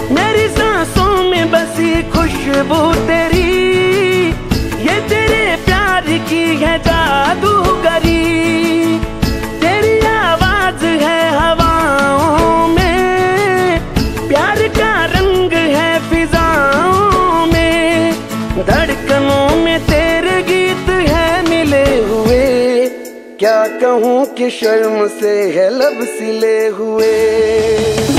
मेरी सांसों में बसी खुशबू तेरी, ये तेरे प्यार की है जादूगरी। तेरी आवाज है हवाओं में, प्यार का रंग है फिजाओं में, धड़कनों में तेरे गीत है मिले हुए। क्या कहूँ कि शर्म से है लब सिले हुए।